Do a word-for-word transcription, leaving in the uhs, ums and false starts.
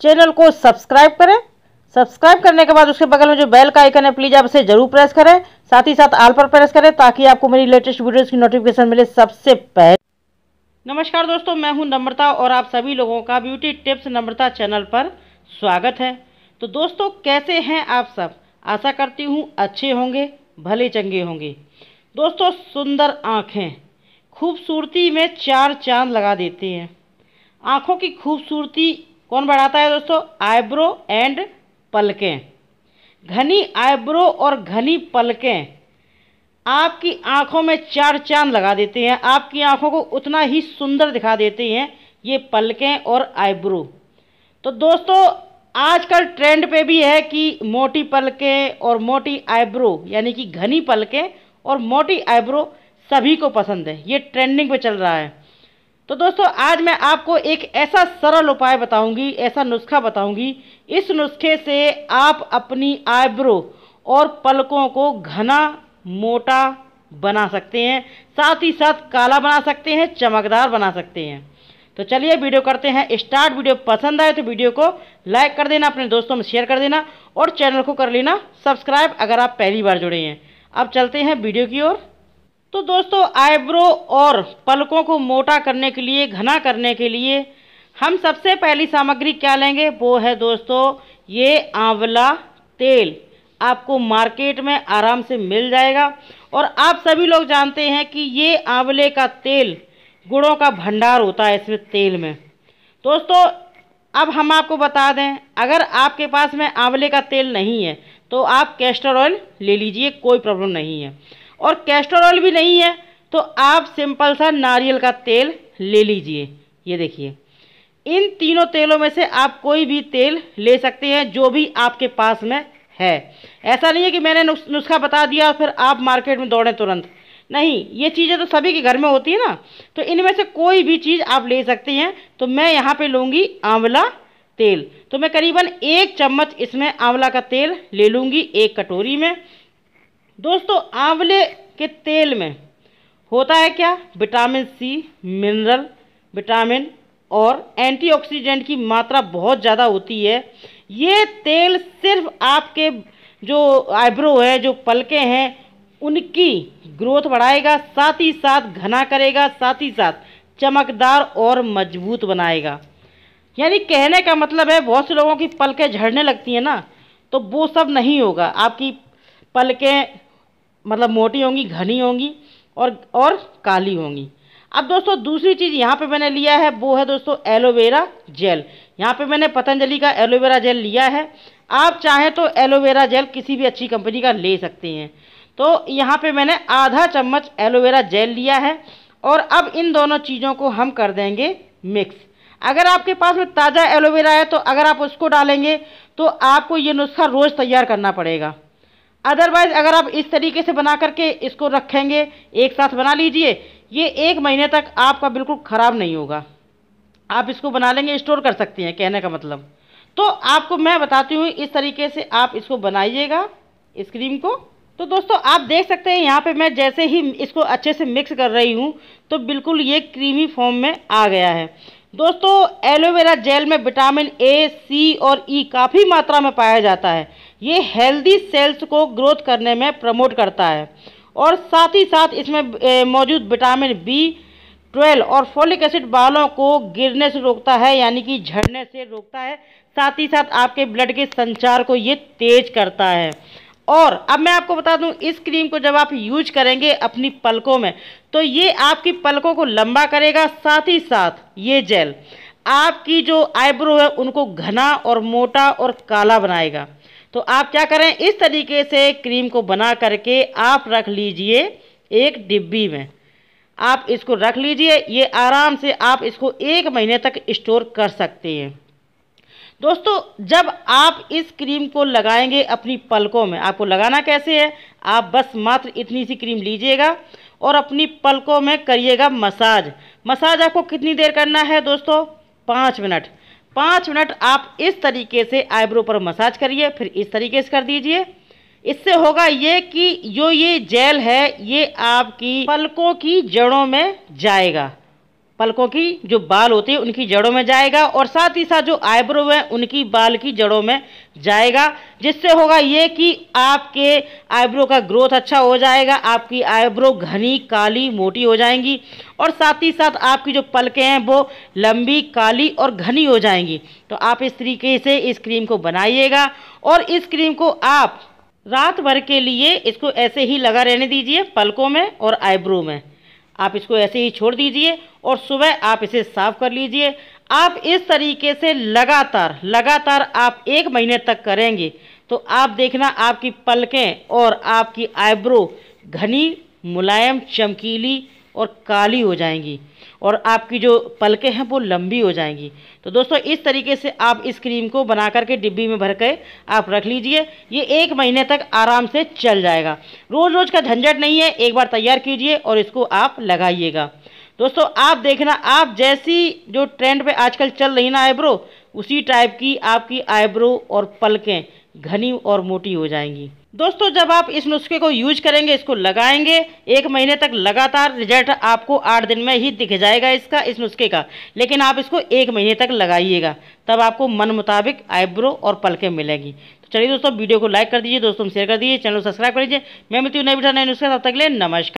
Channel को subscribe करें। Subscribe करने के बाद उसके बगल में जो बेल का आइकन है प्लीज़ आप इसे जरूर प्रेस करें। साथ ही साथ ऑल पर प्रेस करें ताकि आपको मेरी लेटेस्ट वीडियोज़ की नोटिफिकेशन मिले सबसे पहले। नमस्कार दोस्तों, मैं हूं नम्रता और आप सभी लोगों का ब्यूटी टिप्स नम्रता चैनल पर स्वागत है। तो दोस्तों, कैसे हैं आप सब? आशा करती हूं अच्छे होंगे, भले चंगे होंगे। दोस्तों, सुंदर आँखें खूबसूरती में चार चांद लगा देते हैं। आँखों की खूबसूरती कौन बढ़ाता है दोस्तों? आईब्रो एंड पलकें। घनी आईब्रो और घनी पलकें आपकी आंखों में चार चांद लगा देते हैं। आपकी आंखों को उतना ही सुंदर दिखा देते हैं ये पलकें और आईब्रो। तो दोस्तों, आजकल ट्रेंड पे भी है कि मोटी पलकें और मोटी आईब्रो, यानी कि घनी पलकें और मोटी आईब्रो सभी को पसंद है। ये ट्रेंडिंग पे चल रहा है। तो दोस्तों, आज मैं आपको एक ऐसा सरल उपाय बताऊंगी, ऐसा नुस्खा बताऊंगी। इस नुस्खे से आप अपनी आईब्रो और पलकों को घना मोटा बना सकते हैं, साथ ही साथ काला बना सकते हैं, चमकदार बना सकते हैं। तो चलिए वीडियो करते हैं स्टार्ट। वीडियो पसंद आए तो वीडियो को लाइक कर देना, अपने दोस्तों में शेयर कर देना और चैनल को कर लेना सब्सक्राइब अगर आप पहली बार जुड़े हैं। अब चलते हैं वीडियो की ओर। तो दोस्तों, आईब्रो और पलकों को मोटा करने के लिए, घना करने के लिए हम सबसे पहली सामग्री क्या लेंगे? वो है दोस्तों ये आंवला तेल। आपको मार्केट में आराम से मिल जाएगा और आप सभी लोग जानते हैं कि ये आंवले का तेल गुणों का भंडार होता है इसमें तेल में। दोस्तों, अब हम आपको बता दें, अगर आपके पास में आंवले का तेल नहीं है तो आप कैस्टर ऑयल ले लीजिए, कोई प्रॉब्लम नहीं है। और कैस्टर ऑयल भी नहीं है तो आप सिंपल सा नारियल का तेल ले लीजिए। ये देखिए, इन तीनों तेलों में से आप कोई भी तेल ले सकते हैं जो भी आपके पास में है। ऐसा नहीं है कि मैंने नुस्खा बता दिया और फिर आप मार्केट में दौड़ें तुरंत। नहीं, ये चीज़ें तो सभी के घर में होती है ना, तो इनमें से कोई भी चीज़ आप ले सकते हैं। तो मैं यहाँ पे लूँगी आंवला तेल। तो मैं करीबन एक चम्मच इसमें आंवला का तेल ले लूँगी एक कटोरी में। दोस्तों, आंवले के तेल में होता है क्या? विटामिन सी, मिनरल, विटामिन और एंटीऑक्सीडेंट की मात्रा बहुत ज़्यादा होती है। ये तेल सिर्फ आपके जो आईब्रो है, जो पलकें हैं, उनकी ग्रोथ बढ़ाएगा, साथ ही साथ घना करेगा, साथ ही साथ चमकदार और मजबूत बनाएगा। यानी कहने का मतलब है, बहुत से लोगों की पलकें झड़ने लगती हैं ना, तो वो सब नहीं होगा। आपकी पलकें मतलब मोटी होंगी, घनी होंगी और और काली होंगी। अब दोस्तों, दूसरी चीज़ यहाँ पे मैंने लिया है वो है दोस्तों एलोवेरा जेल। यहाँ पे मैंने पतंजलि का एलोवेरा जेल लिया है। आप चाहें तो एलोवेरा जेल किसी भी अच्छी कंपनी का ले सकते हैं। तो यहाँ पे मैंने आधा चम्मच एलोवेरा जेल लिया है और अब इन दोनों चीज़ों को हम कर देंगे मिक्स। अगर आपके पास में ताज़ा एलोवेरा है तो अगर आप उसको डालेंगे तो आपको ये नुस्खा रोज़ तैयार करना पड़ेगा। अदरवाइज़ अगर आप इस तरीके से बना करके इसको रखेंगे, एक साथ बना लीजिए, ये एक महीने तक आपका बिल्कुल ख़राब नहीं होगा। आप इसको बना लेंगे, स्टोर कर सकते हैं, कहने का मतलब। तो आपको मैं बताती हूँ, इस तरीके से आप इसको बनाइएगा इस क्रीम को। तो दोस्तों, आप देख सकते हैं यहाँ पे मैं जैसे ही इसको अच्छे से मिक्स कर रही हूँ तो बिल्कुल ये क्रीमी फॉर्म में आ गया है। दोस्तों, एलोवेरा जेल में विटामिन ए, सी और ई काफ़ी मात्रा में पाया जाता है। ये हेल्दी सेल्स को ग्रोथ करने में प्रमोट करता है और साथ ही साथ इसमें मौजूद विटामिन बी ट्वेल्व और फोलिक एसिड बालों को गिरने से रोकता है, यानी कि झड़ने से रोकता है। साथ ही साथ आपके ब्लड के संचार को ये तेज करता है। और अब मैं आपको बता दूं, इस क्रीम को जब आप यूज करेंगे अपनी पलकों में तो ये आपकी पलकों को लंबा करेगा, साथ ही साथ ये जेल आपकी जो आईब्रो है उनको घना और मोटा और काला बनाएगा। तो आप क्या करें, इस तरीके से क्रीम को बना करके आप रख लीजिए एक डिब्बी में। आप इसको रख लीजिए, ये आराम से आप इसको एक महीने तक स्टोर कर सकते हैं। दोस्तों, जब आप इस क्रीम को लगाएंगे अपनी पलकों में, आपको लगाना कैसे है? आप बस मात्र इतनी सी क्रीम लीजिएगा और अपनी पलकों में करिएगा मसाज। मसाज आपको कितनी देर करना है दोस्तों? पाँच मिनट। पाँच मिनट आप इस तरीके से आईब्रो पर मसाज करिए, फिर इस तरीके से कर दीजिए। इससे होगा ये कि जो ये जेल है ये आपकी पलकों की जड़ों में जाएगा पलकों की जो बाल होते हैं उनकी जड़ों में जाएगा, और साथ ही साथ जो आईब्रो है उनकी बाल की जड़ों में जाएगा। जिससे होगा ये कि आपके आईब्रो का ग्रोथ अच्छा हो जाएगा, आपकी आईब्रो घनी काली मोटी हो जाएंगी, और साथ ही साथ आपकी जो पलकें हैं वो लंबी काली और घनी हो जाएंगी। तो आप इस तरीके से इस क्रीम को बनाइएगा, और इस क्रीम को आप रात भर के लिए इसको ऐसे ही लगा रहने दीजिए पलकों में और आईब्रो में। आप इसको ऐसे ही छोड़ दीजिए और सुबह आप इसे साफ कर लीजिए। आप इस तरीके से लगातार लगातार आप एक महीने तक करेंगे तो आप देखना आपकी पलकें और आपकी आईब्रो घनी, मुलायम, चमकीली और काली हो जाएंगी, और आपकी जो पलकें हैं वो लंबी हो जाएंगी। तो दोस्तों इस तरीके से आप इस क्रीम को बना करके डिब्बी में भर के आप रख लीजिए। ये एक महीने तक आराम से चल जाएगा। रोज़ रोज़ का झंझट नहीं है, एक बार तैयार कीजिए और इसको आप लगाइएगा। दोस्तों आप देखना, आप जैसी जो ट्रेंड पे आजकल चल रही ना आईब्रो, उसी टाइप की आपकी आईब्रो और पलकें घनी और मोटी हो जाएंगी। दोस्तों जब आप इस नुस्खे को यूज करेंगे, इसको लगाएंगे एक महीने तक लगातार, रिजल्ट आपको आठ दिन में ही दिख जाएगा इसका, इस नुस्खे का। लेकिन आप इसको एक महीने तक लगाइएगा, तब आपको मन मुताबिक आईब्रो और पलकें मिलेंगी। तो चलिए दोस्तों, वीडियो को लाइक कर दीजिए, दोस्तों शेयर कर दीजिए, चैनल को सब्सक्राइब कर दीजिए। मैं मिलती हूँ नई वीडियो नए नुस्खे, तब तक के लिए नमस्कार।